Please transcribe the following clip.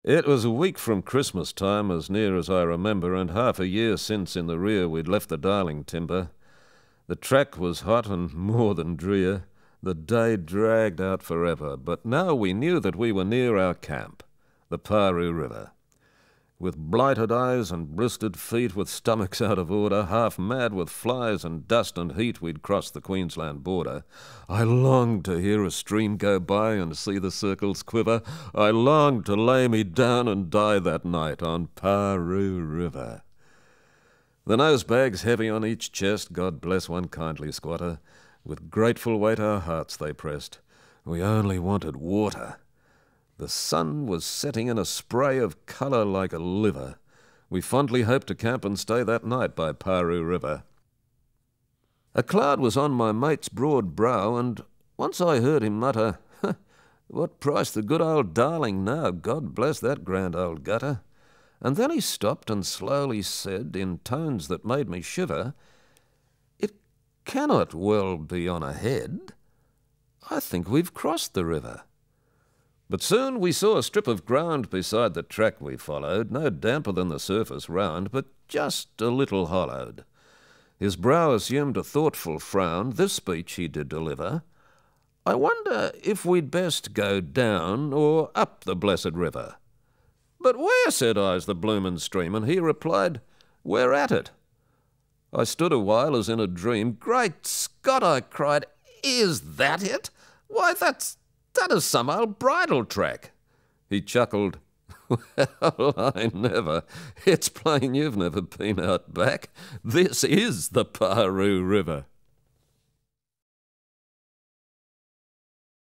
It was a week from Christmas time, as near as I remember, and half a year since in the rear we'd left the Darling timber. The track was hot and more than drear. The day dragged out forever, but now we knew that we were near our camp, the Paroo River. With blighted eyes and blistered feet, with stomachs out of order, half mad with flies and dust and heat, we'd crossed the Queensland border. I longed to hear a stream go by and see the circles quiver. I longed to lay me down and die that night on Paroo River. The nosebags heavy on each chest, God bless one kindly squatter. With grateful weight our hearts they pressed. We only wanted water. The sun was setting in a spray of colour like a liver. We fondly hoped to camp and stay that night by Paroo River. A cloud was on my mate's broad brow, and once I heard him mutter, "What price the good old Darling now, God bless that grand old gutter." And then he stopped and slowly said, in tones that made me shiver, "It cannot well be on ahead. I think we've crossed the river." But soon we saw a strip of ground beside the track we followed, no damper than the surface round, but just a little hollowed. His brow assumed a thoughtful frown. This speech he did deliver: "I wonder if we'd best go down or up the blessed river." "But where?" said I,"'s the bloomin' stream," and he replied, "We're at it." I stood a while as in a dream. "Great Scott!" I cried, "is that it? Why, that is some old bridle track." He chuckled, "Well, I never. It's plain you've never been out back. This is the Paroo River."